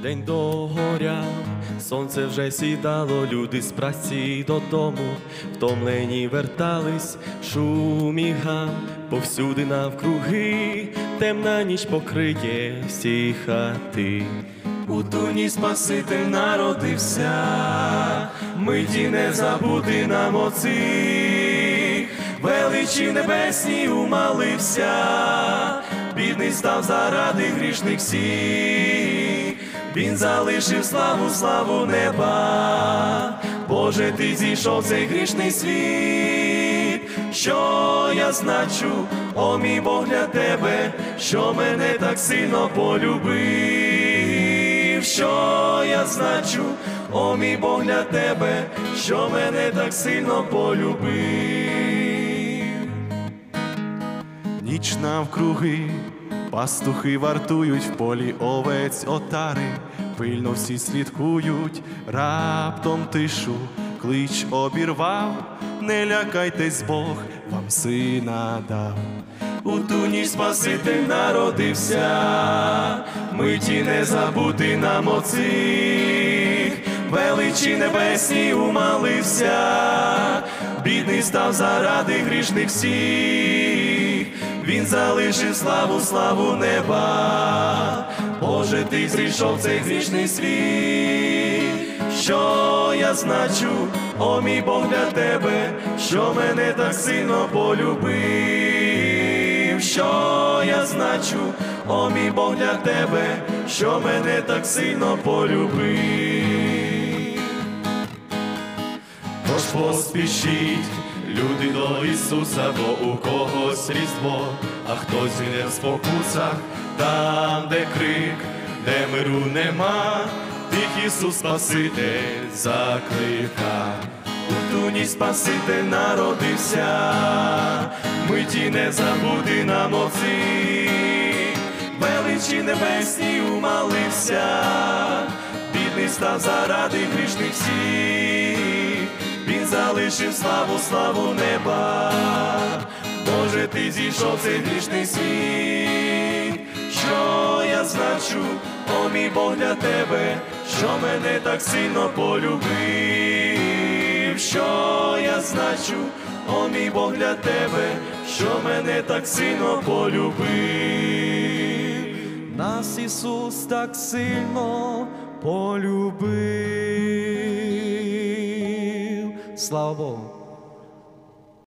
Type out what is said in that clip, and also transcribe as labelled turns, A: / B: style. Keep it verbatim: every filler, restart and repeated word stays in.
A: День догоряв, сонце вже сідало, люди з праці додому втомлені вертались, шум і гам повсюди навкруги, темна ніч покриє всі хати. У туні Спаситель народився, миті не забути нам оцих, величі небесні умалився, бідний став заради грішних всіх. Він залишив славу, славу неба, Боже, Ти зійшов в цей грішний світ. Що я значу, о мій Бог, для Тебе, що мене так сильно полюбив? Що я значу, о мій Бог, для Тебе, що мене так сильно полюбив?
B: Ніч навкруги, пастухи вартують, в полі овець отари, пильно всі слідкують, раптом тишу клич обірвав, не лякайтесь, Бог вам сина дав.
A: У ту ніч Спаситель народився, миті не забути нам оцих, величі небесні умалився, бідний став заради грішних всіх. Він залишив славу, славу неба, Боже, Ти зійшов в цей грішний світ. Що я значу, о мій Бог, для Тебе, що мене так сильно полюбив? Що я значу, о мій Бог, для Тебе, що мене так сильно полюбив? Тож поспішіть, люди, до Ісуса, бо у когось Різдво, а хтось іде в спокусах, там, де крик, де миру нема, тих Ісус Спаситель закликав. У ту ніч Спаситель народився, миті не забути нам оцих, величі небесні умалився, бідний став заради грішних всіх. Він залишив славу, славу неба, Боже, Ти зійшов в цей грішний світ. Що я значу, о мій Бог, для Тебе, що мене так сильно полюбив? Що я значу, о мій Бог, для Тебе, що мене так сильно полюбив? Нас Ісус так сильно полюбив. Слава Богу!